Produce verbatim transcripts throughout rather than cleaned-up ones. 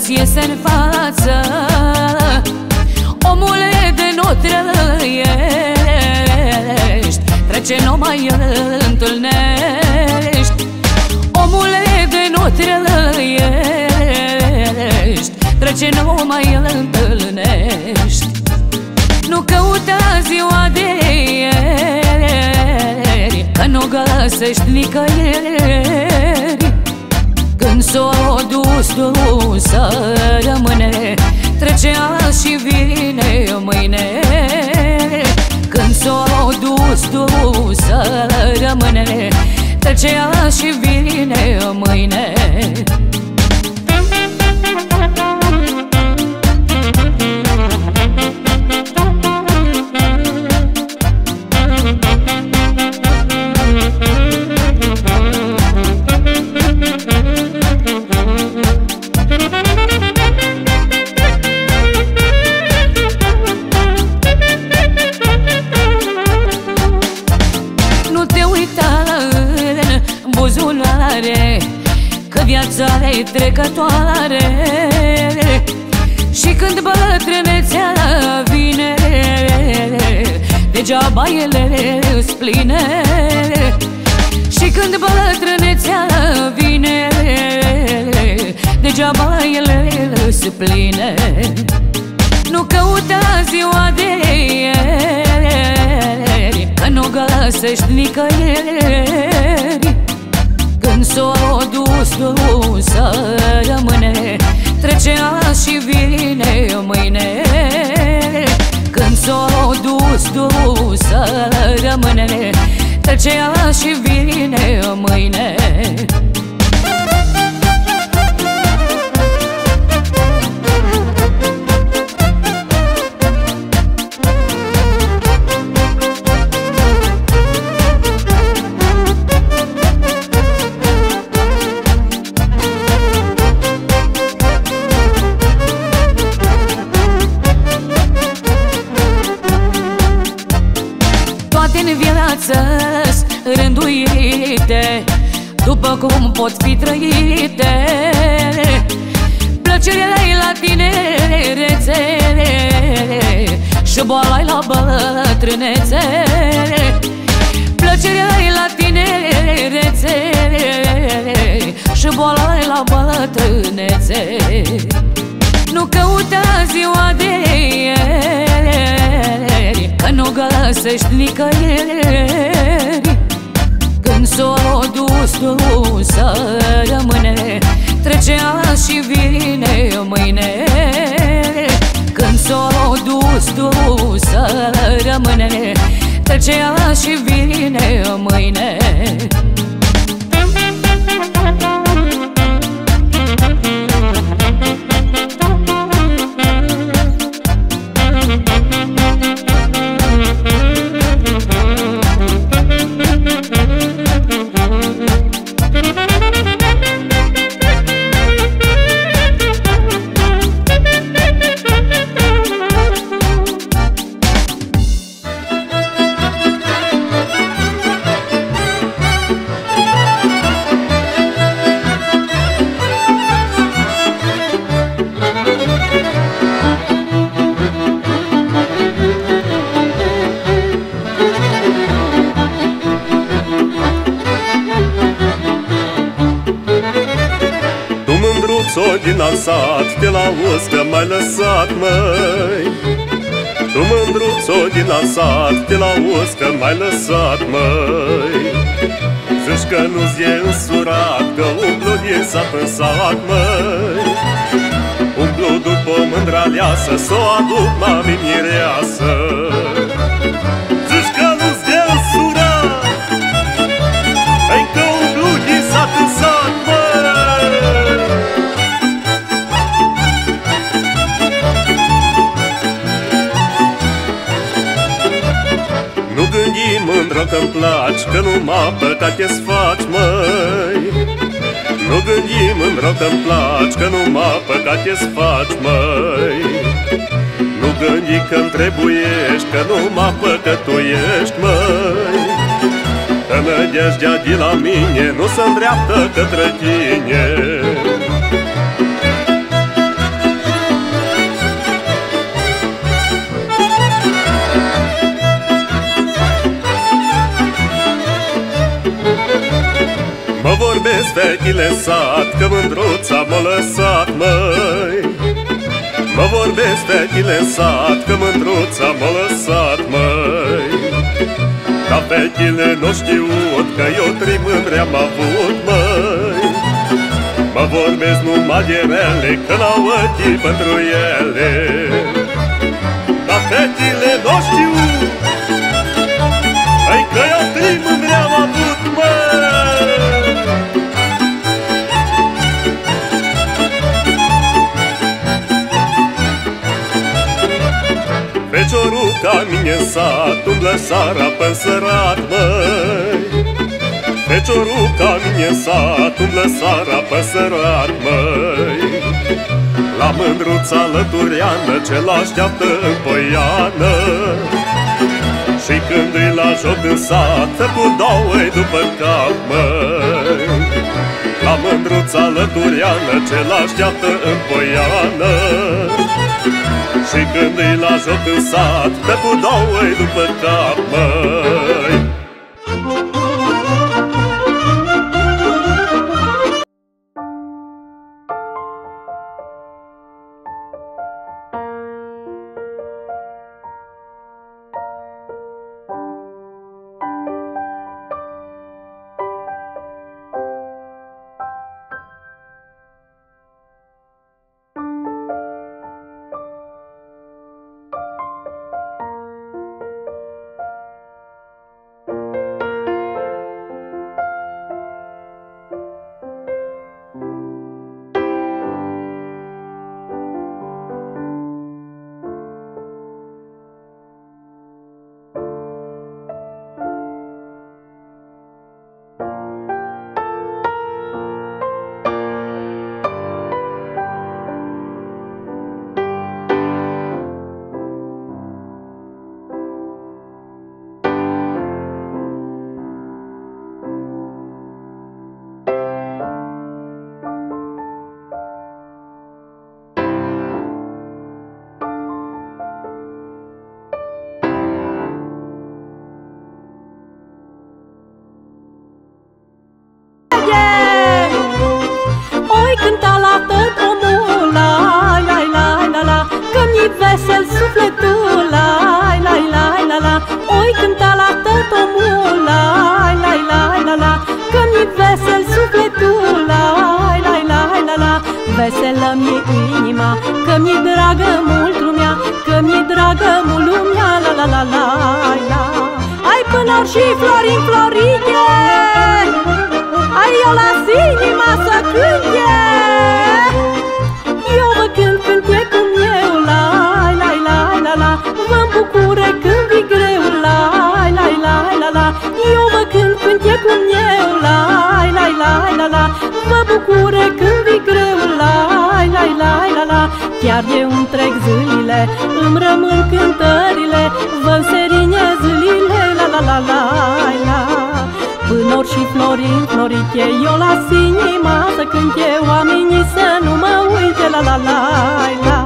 îți iese în față. Omule de nu trăiești, trece nu mai îl întâlnești. Omule de nu trăiești, trece nu mai îl întâlnești. Nu căuta ziua de ieri, că nu găsești nicăieri. Când s-o dus tu să rămâne, trece azi și vine mâine. Când s-o dus tu să rămâne, trece azi și vine mâine. Că viața-i trecătoare și când bătrânețea vine, degeaba ele îți pline. Și când bătrânețea vine, degeaba ele îți pline. Nu căuta ziua de ieri, că nu găsești nicăieri. Când s-o dus tu să rămâne, trece azi și vine mâine. Când s-o dus tu să rămâne, trece azi și vine mâine. În viață rânduite, după cum pot fi trăite. Plăcerea-i la tinerețe și boala-i la bătrânețe. Plăcerea-i la tinerețe și boala-i la bătrânețe. Nu căuta ziua de ieri, că nu găsești nicăieri. Când s-o dus tu să rămâne, trece azi și vine mâine. Când s-o dus tu să rămâne, trece azi și vine mâine. Din sat, te lauzi că m-ai lăsat, măi. Tu mândruțo din sat, te lauzi că m-ai lăsat, măi. Zici că nu-ți e însurat, că umblu din sat în sat, măi. Umblu după o mândră aleasă, s-o aduc mami mireasă. Zici că nu-ți e însurat, hai că umblu din sat în sat, măi. Mândră că-mi placi, că numai păcate-ți faci, măi. Nu gândi, mândră că-mi placi, că numai păcate-ți faci, măi. Nu gândi că-mi trebuiești, că numai păcătuiești, măi. Că nădejdea de la mine nu se îndreaptă către tine. fetile în sat, că mândruța m-a lăsat, măi. Mă vorbesc fetile în sat, că mândruța m-a lăsat, măi. Ca fetile n-o știut, că eu trei mândre am avut, măi. Mă vorbesc numai de rele, că n-au ochii pentru ele. Ca fetile n-o știut, ai că eu trei mândre am avut, măi. Feciorul ca mine în sat umblă seara pe-n sărat, măi. Feciorul ca mine în sat umblă seara pe-n sărat, măi. La mândruța lăturiană ce l-așteaptă în poiană. Și când îi la joc în sat, cu două-i după cap, măi. La mândruța lăturiană ce l-așteaptă în poiană. Și când îi la joc în sat, pe cu două-i după cap, măi. Vesel sufletul, lai, lai, lai, la, la. Oi cânta la tot omul, lai, lai, lai, la, la. Că mi vesel sufletul, lai, lai, lai, la, la. Veselă mi inima, că mi dragă mult lumea, că mi dragă mult lumea, la, la, la, la, la. Ai până și florin florite, ai eu las inima să cânte. Eu vă cânt cântecul meu, lai, lai, lai, la, la. Vă-mi bucură când vi greu, lai, lai, lai, la, la. Eu vă cânt cântecul meu, lai, lai, lai, la, la. Vă bucură când vi greu, lai, lai, lai, la, la. Chiar de întreg zilele îmi rămân cântările, vă-mi serine zilele, la, la, la, la, la. Pânori și florin florite, eu las inima să cânte, oamenii să nu mă uite, la, la, la, la.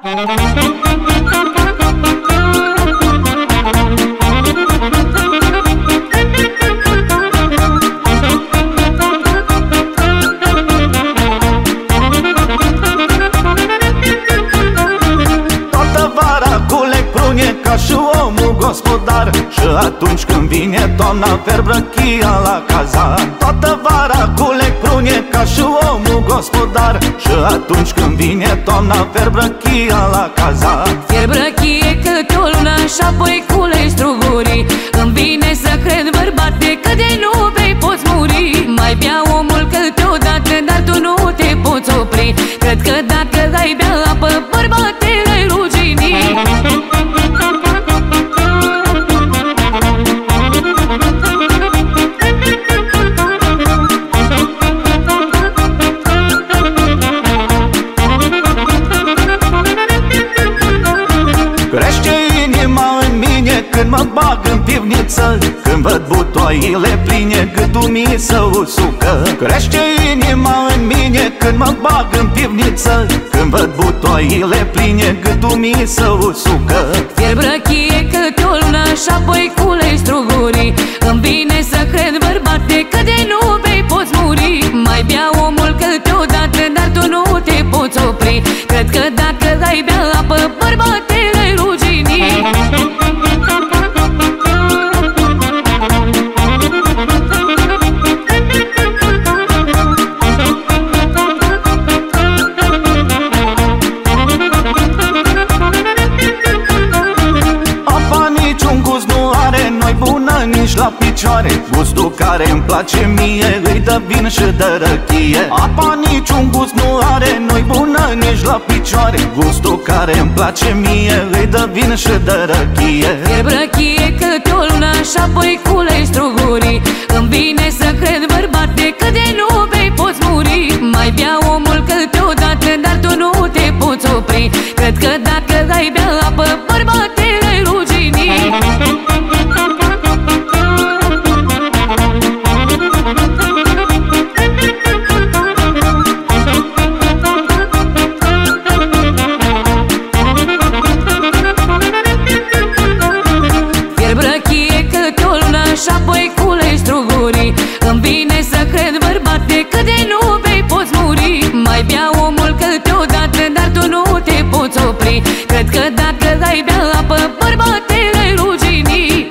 Toată vara culeg prune ca și omul gospodar, și atunci când vine toamna verb răchia la cazan. Toată vara culeg prune ca și omul gospodar, și atunci când vine toamna verb răchia la cazan. Fierb răchie câte o lună și apoi culegi strugurii. Îmi vine să cred, bărbate, că de nu vei poți muri. Mai bea omul câteodată, dar tu nu te poți opri. Cred că dacă ai bea apă, bărbate, ai rugini. Când mă bag în pivniță, când văd butoaile pline, gâtul mi se usucă. Crește inima în mine când mă bag în pivniță, când văd butoaile pline, gâtul mi se usucă. Fierb răchie câte o lună și apoi culegi strugurii. Îmi vine să cred, bărbate, că de nu vei poți muri. Mai bea om picioare. Gustul care îmi place mie îi dă vin și dă răchie. Apa niciun gust nu are, nu-i bună nici la picioare. Gustul care îmi place mie îi dă vin și dă răchie. Fierb răchie câte o lună și apoi culegi strugurii. Îmi vine să cred, bărbate, că de nu bei poți muri. Mai bea omul câteodată, dar tu nu te poți opri. Cred că dacă ai bea apă, bărbate, le-ai rugini. Și apoi culegi strugurii. Îmi vine să cred, bărbate, că de nu bei poți muri. Mai bea omul câteodată, dar tu nu te poți opri. Cred că dacă ai bea apă, bărbate, le-ai rugini.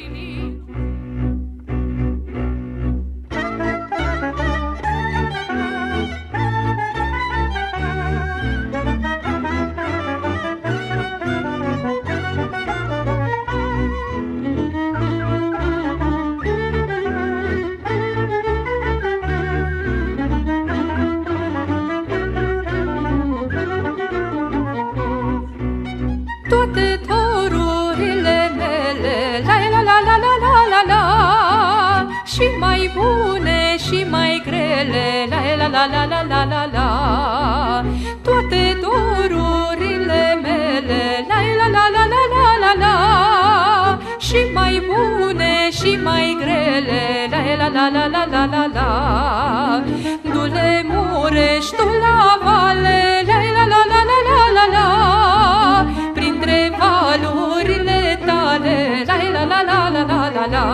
Toate dorurile mele, la la la la la la la la, și mai bune și mai grele, la la la la la la la la. Toate dorurile mele, la la la la la la la la, și mai bune și mai grele, la la la la la la la la. Du-le Mureș, tu la vale, la la la la la la la la, printre valurile tale, la la la la la la la la.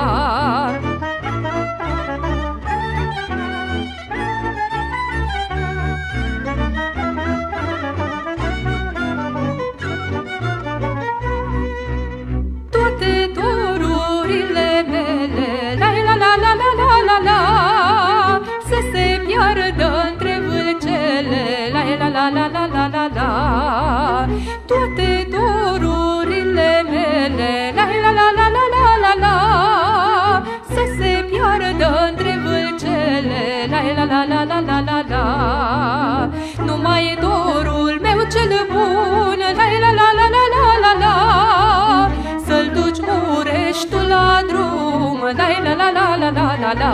Toate dorurile mele, la la la la la la la la, să se piardă între vâlcele, la la la la la la la la. Toate dorurile mele, la la la la la la la la, să se piardă între vâlcele, la la la la la la la la. Numai dorul meu cel bun, la la la la la la la la, să-l duci Mureș tu la drum, la la la la la la la la.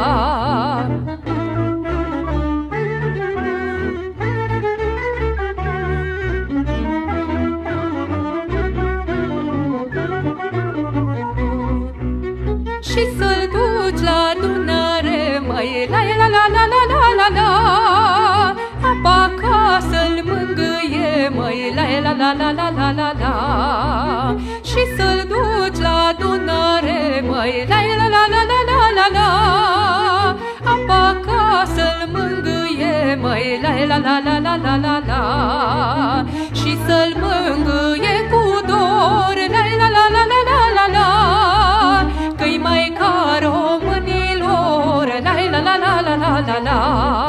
Și să-l duci la Dunăre, măi, la la la la la la la la, apa ca să-l mângâie, măi, la la la la la la la la. Și să-l duci la Dunăre, măi, la la la la la la la la, apa ca să-l mângâie, măi, la la la la la la la la. Și să-l mângâie cu dor, la la la la la la la la, că-i mai ca românilor, la la la la la la la la.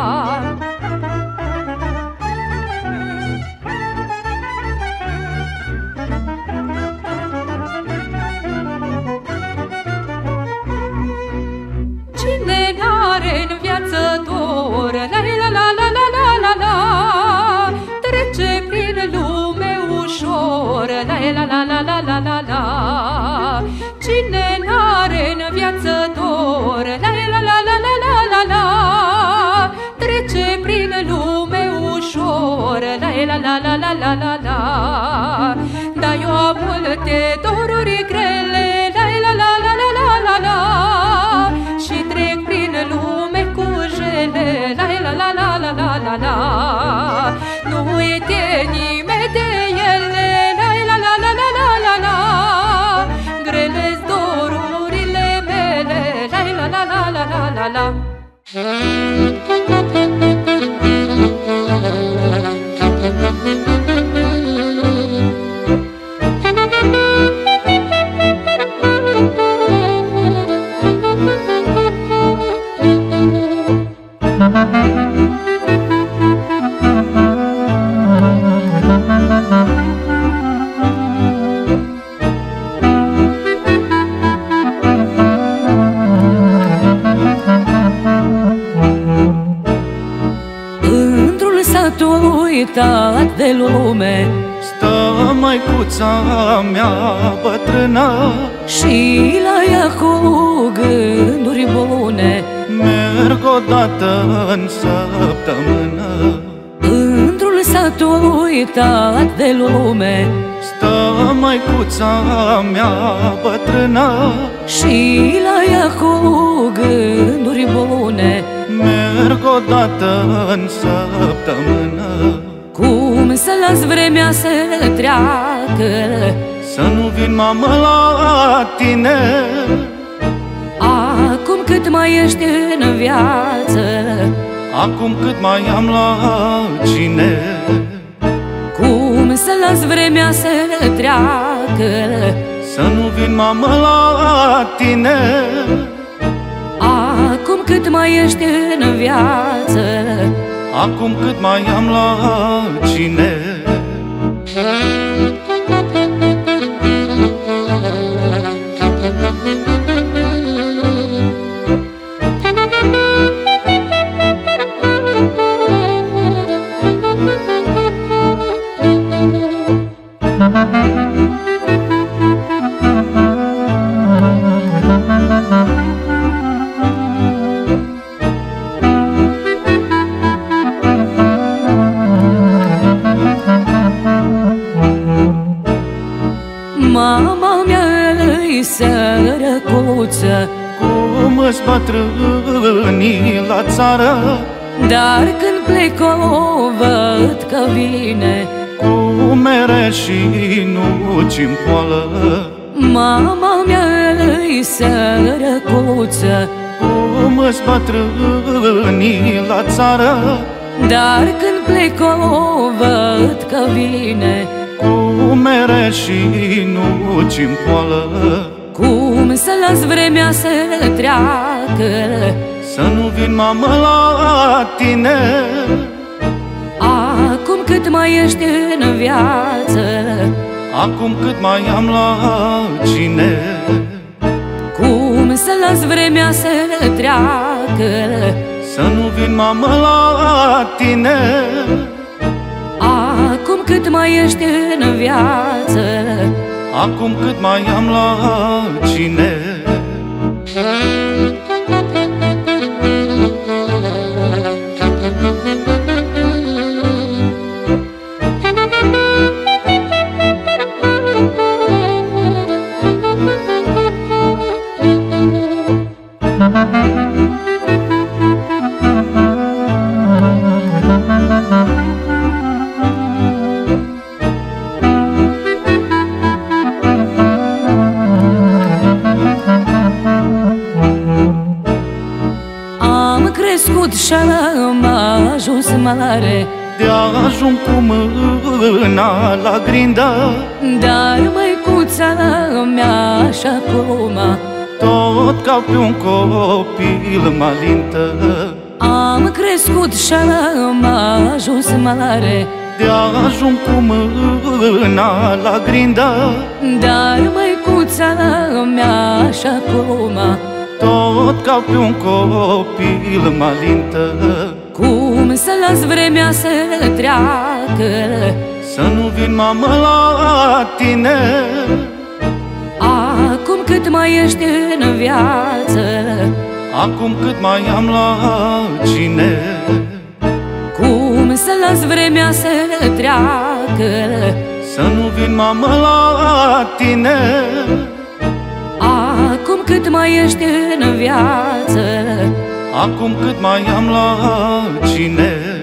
Cine n-are în viață dor, la la la la la la la la, trece prin lume ușor, la la la la la la la la. Cine n-are în viață dor, la la la la la la la la, trece prin lume ușor, la la la la la la la la. Dar eu am multe doruri grele, la la la la la la la la, și trec prin lume cu jele, la la la la la la la la. Nu uite nimeni de ele, la la la la la la la la, grele-s dorurile mele, la la la la la la la la. uitat de lume. Stă măicuța mea bătrână Și la ea cu gânduri bune. merg odată în săptămână. Într-un sat uitat de lume. Stă măicuța mea bătrână Și la ea cu gânduri bune. merg odată în săptămână. Cum să las vremea să treacă, Să nu vin, mamă, la tine acum cât mai ești în viață. acum cât mai am la cine. Cum să las vremea să treacă, Să nu vin, mamă, la tine acum cât mai ești în viață. acum cât mai am la cine. Mama mea-i sărăcuță, Cum îți bătrânii la țară, dar când plec o văd că vine. cu mere și nuci-n poală. Mama mea-i sărăcuță, Cum îți bătrânii la țară, dar când plec o văd că vine. cu mere și nuci-n poală. Cum să las vremea să treacă, Să nu vin, mamă, la tine acum cât mai ești în viață. acum cât mai am la cine. Cum să las vremea să treacă, Să nu vin, mamă, la tine acum cât mai ești în viață. acum cât mai am la cine. Am crescut și-am ajuns mare, De ajung cu mâna la grindă, dar măicuța mea și acum tot ca pe un copil mă alintă. am crescut și-am ajuns mare, De ajung cu mâna la grindă, dar măicuța mea și acum tot ca pe un copil mă alintă. cum să las vremea să treacă, Să nu vin, mamă, la tine acum cât mai ești în viață. acum cât mai am la cine. Cum să las vremea să treacă, Să nu vin, mamă, la tine acum cât mai ești în viață. acum cât mai am la cine.